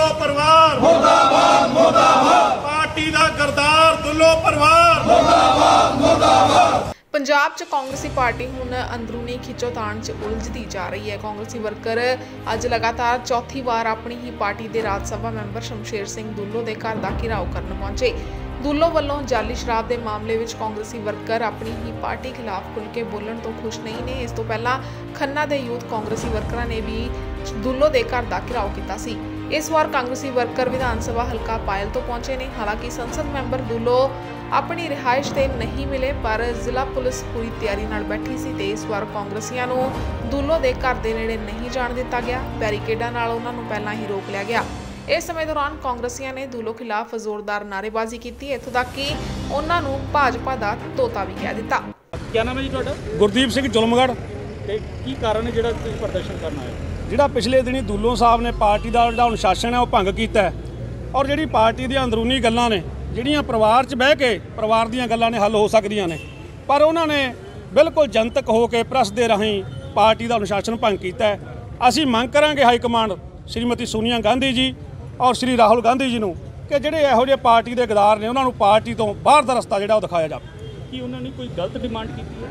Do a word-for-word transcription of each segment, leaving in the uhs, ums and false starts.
दुल्लो परिवार मुर्दाबाद मुर्दाबाद, पार्टी दा गरदार दुल्लो परिवार मुर्दाबाद मुर्दाबाद। पंजाब च कांग्रेसी पार्टी हुण अंदरूनी खिच्चोताण च उलझदी जा रही है। कांग्रेसी वर्कर अज लगातार चौथी बार अपनी ही पार्टी के राज सभा मैंबर शमशेर सिंह दुल्लो के घर का घेराव करन पहुंचे। दुल्लो वालों जाली शराब के मामले में कांग्रेसी वर्कर अपनी ही पार्टी खिलाफ खुल के बोलण तो खुश नहीं ने। इस तो पहला खन्ना के यूथ कांग्रेसी वर्करां ने भी दुल्लो के घर का घेराव किया सी। इस बार कांग्रेसी वर्कर विधान सभा हल्का पायल तो पहुंचे ने। हालांकि संसद मैंबर दुल्लो अपनी रिहाइश से नहीं मिले, पर जिला पुलिस पूरी तैयारी नाल बैठी सी ते इस बार कांग्रेसियां नूं दुल्लो के घर के नेड़े नहीं जाण दिता गया। बैरीकेडां नाल उन्हां नूं पहलां ही रोक लिया गया। इस समय दौरान कांग्रेसियां ने दुल्लो खिलाफ जोरदार नारेबाजी की, इत्थों तक कि उन्हां नूं भाजपा का तोता भी कह दिता। क्या नाम है जी तुहाडा? गुरदीप सिंह जुलमगढ़। ते की कारण है जिहड़ा तुसीं प्रदर्शन करना है? जिहड़ा पिछले दिनी दुल्लो साहब ने पार्टी का जिहड़ा अनुशासन है वो भंग किया और जिहड़ी पार्टी दी अंदरूनी गल्लां ने ਜਿਹੜੀਆਂ ਪਰਿਵਾਰ 'ਚ ਬਹਿ ਕੇ ਪਰਿਵਾਰ ਦੀਆਂ ਗੱਲਾਂ ਨੇ ਹੱਲ ਹੋ ਸਕਦੀਆਂ ਨੇ, ਪਰ ਉਹਨਾਂ ਨੇ ਬਿਲਕੁਲ ਜਨਤਕ ਹੋ ਕੇ ਪ੍ਰੈਸ ਦੇ ਰਾਹੀਂ ਪਾਰਟੀ ਦਾ ਅਨੁਸ਼ਾਸਨ ਭੰਗ ਕੀਤਾ ਹੈ। ਅਸੀਂ ਮੰਗ ਕਰਾਂਗੇ ਹਾਈ ਕਮਾਂਡ ਸ਼੍ਰੀਮਤੀ ਸੋਨੀਆ ਗਾਂਧੀ ਜੀ ਔਰ ਸ਼੍ਰੀ ਰਾਹੁਲ ਗਾਂਧੀ ਜੀ ਨੂੰ ਕਿ ਜਿਹੜੇ ਇਹੋ ਜਿਹੇ ਪਾਰਟੀ ਦੇ ਗਦਾਰ ਨੇ ਉਹਨਾਂ ਨੂੰ ਪਾਰਟੀ ਤੋਂ ਬਾਹਰ ਦਾ ਰਸਤਾ ਜਿਹੜਾ ਉਹ ਦਿਖਾਇਆ ਜਾਵੇ। ਕੀ ਉਹਨਾਂ ਨੇ ਕੋਈ ਗਲਤ ਡਿਮਾਂਡ ਕੀਤੀ ਹੈ?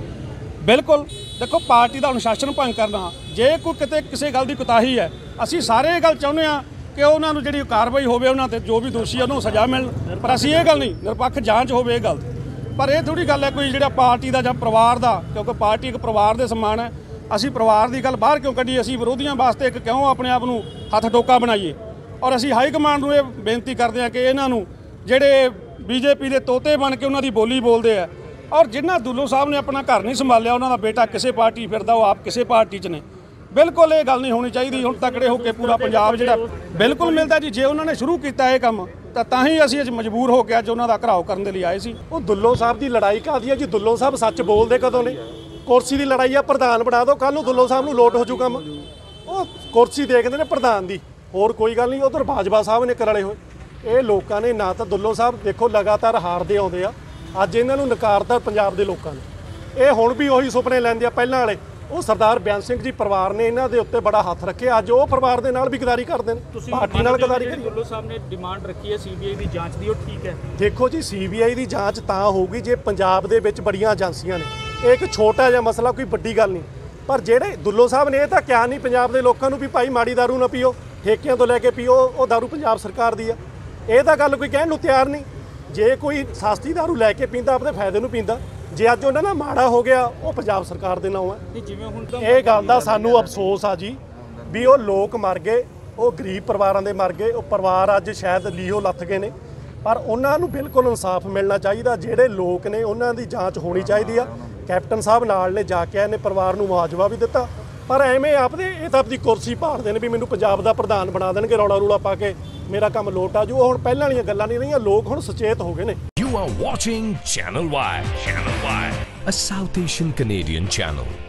ਬਿਲਕੁਲ, ਦੇਖੋ ਪਾਰਟੀ ਦਾ ਅਨੁਸ਼ਾਸਨ ਭੰਗ ਕਰਨਾ, ਜੇ ਕੋਈ ਕਿਤੇ ਕਿਸੇ ਗੱਲ ਦੀ ਕੁਤਾਹੀ ਹੈ, ਅਸੀਂ ਸਾਰੇ ਇਹ ਗੱਲ ਚਾਹੁੰਦੇ ਹਾਂ कि उन्होंने जी कार्रवाई होवे, उन्होंने जो भी दोषी है उन्होंने सज़ा मिलण, पर असी ये गल नहीं निरपक्ष जांच होवे ये गल। पर यह थोड़ी गल है कोई जो पार्टी का जां परिवार का, क्योंकि पार्टी एक परिवार के समान है। असी परिवार की गल बाहर क्यों कढ़ीए, असी विरोधियों वास्ते एक क्यों अपने आप को हथ टोका बनाइए। और असी हाई कमांड को यह बेनती करते हैं कि इन्हों जोड़े बीजेपी के तोते बन के उन्होंने बोली बोलते हैं, और जिन्होंने दुल्लो साहब ने अपना घर नहीं संभालिया, उन्होंने बेटा किसी पार्टी फिरदा, वो आप किसी पार्टी च ने। बिल्कुल ये गल नहीं होनी चाहिए। हुण तकड़े होकर पूरा पंजाब जिहड़ा बिल्कुल मिलता जी, जे उन्होंने शुरू किया ये काम तो ही असीं अज मजबूर हो के अज उन्होंने घराव करने के लिए आए सी। वो दुल्लो साहब की लड़ाई काहदी है जी? दुल्लो साहब सच बोलते कदों ने? कुर्सी की लड़ाई है, प्रधान बना दो, कल दुल्लो साहब नूं लोट हो जू काम। वो कुर्सी देखते हैं प्रधान की, होर कोई गल नहीं। उधर बाजवा साहब ने करले होए, ये लोगों ने ना तो दुल्लो साहब देखो लगातार हारते आउंदे आ, अज इन्हां नूं नकारता पंजाब के लोगों ने। ये हुण भी उही सुपने लैंदे आ पहलां वाले। वो सरदार बयान सिंह जी परिवार ने इन्हां दे उत्ते बड़ा हथ रखे, अज वो परिवार दे नाल भी गदारी करदे ने, पार्टी नाल गदारी करी। दुल्लो साहब ने डिमांड रखी है सीबीआई की जांच दी, वो ठीक है? देखो जी, सीबीआई की जांच तां होगी जे पंजाब दे विच बड़ियां एजेंसियां ने, एक छोटा जिहा मसला, कोई वड्डी गल नहीं। पर जिहड़े दुल्लो साहब ने, ये तां क्या नहीं पंजाब दे लोकां नूं भी भाई माड़ी दारू ना पीओ, ठेकिਆਂ ਤੋਂ ਲੈ ਕੇ पीओ, वो दारू पंजाब सरकार दी है। ਇਹ ਤਾਂ ਗੱਲ ਕੋਈ ਕਹਿਣ ਨੂੰ ਤਿਆਰ ਨਹੀਂ। ਜੇ ਕੋਈ ਸਸਤੀ दारू ਲੈ ਕੇ ਪੀਂਦਾ ਆਪਣੇ ਫਾਇਦੇ ਨੂੰ ਪੀਂਦਾ, जे अज उन्होंने माड़ा हो गया वो पंजाब सरकार के नाम है। ये गल का सानू अफसोस आ जी भी वो लोग मर गए, वो गरीब परिवारों के मर गए, वो परिवार अज शायद लीहो लथ गए ने, पर उन्होंने बिल्कुल इंसाफ मिलना चाहिए। जोड़े लोग ने उन्होंने जांच होनी चाहिए। कैप्टन साहब नाल ने जाके इन्हें परिवार को मुआवजा भी दिता, पर एवें आपने ये तो अपनी कुर्सी भालते हैं भी मैनू पंजाब का प्रधान बना देंगे, रौला रूला पा के मेरा काम लोट आ जू। हुण पहलां वालियां गल्लां नहीं रहियां, लोग हुण सचेत हो गए ने। You are watching Channel Y. Channel Y, a South Asian Canadian channel.